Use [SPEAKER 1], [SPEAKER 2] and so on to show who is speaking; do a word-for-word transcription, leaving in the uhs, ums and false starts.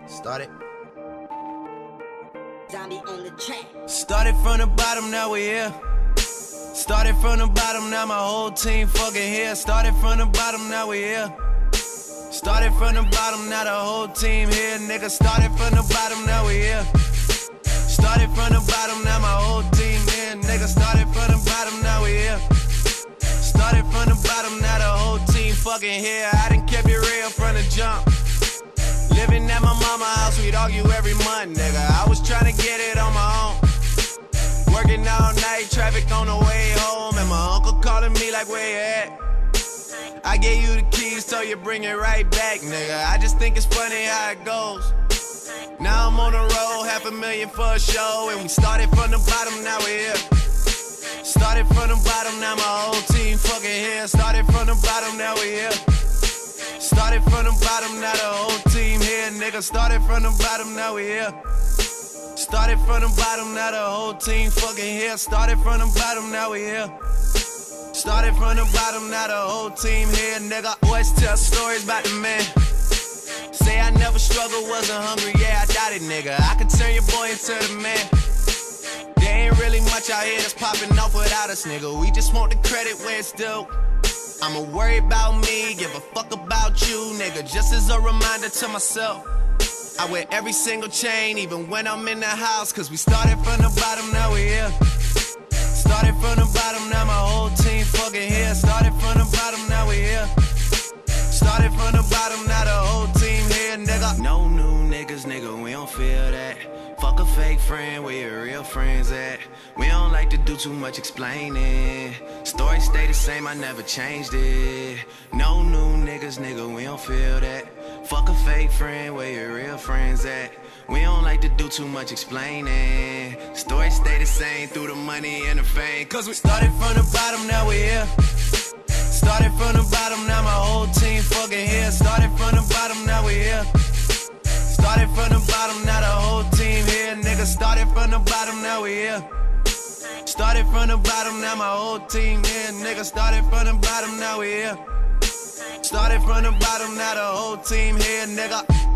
[SPEAKER 1] Started.
[SPEAKER 2] Zombie on the track.
[SPEAKER 1] Started from the bottom, now we here. Started from the bottom, now my whole team fucking here. Started from the bottom, now we here. Started from the bottom, now the whole team here. Nigga, started from the bottom, now we here. Started from the bottom, now my whole team here. Nigga, started from the bottom, now we here. Started from the bottom, now the whole team fucking here. I done kept it real from the jump. Living at my mama's house, we'd argue every month, nigga. I was trying to get it on my own. Working all night, traffic on the way home, and my uncle calling me like, where you at? I gave you the keys, so you bring it right back, nigga. I just think it's funny how it goes. Now I'm on the road, half a million for a show, and we started from the bottom, now we're here. Started from the bottom, now my whole team fucking here. Started from the bottom, now we here. Started from the bottom, now the whole team here, nigga. Started from the bottom, now we here. Started from the bottom, now the whole team fucking here. Started from the bottom, now we here. Started from the bottom, now the whole team here, nigga. Always tell stories about the man. Say I never struggled, wasn't hungry, yeah, I doubt it, nigga. I could turn your boy into the man. There ain't really much out here that's popping off without us, nigga. We just want the credit where it's due. I'ma worry about me, give a fuck about you, nigga. Just as a reminder to myself, I wear every single chain, even when I'm in the house. Cause we started from the bottom, now we here. Started from the bottom, now my whole team fucking here. Started from the bottom, now we here. Started from the bottom, now the whole team here, nigga. No new niggas, nigga, we don't feel that. Fuck a fake friend, where your real friends at? We don't like to do too much explaining. Story stay the same, I never changed it. No new niggas, nigga, we don't feel that. Fuck a fake friend, where your real friends at? We don't like to do too much explaining. Story stay the same through the money and the fame. Cause we started from the bottom, now we here. Started from the bottom, now my whole team fucking here. Started from the bottom, now we here. Started from the bottom, now the whole team here, nigga. Started from the bottom, now we here. Started from the bottom, now my whole team here, nigga. Started from the bottom, now we here. Started from the bottom, now the whole team here, nigga.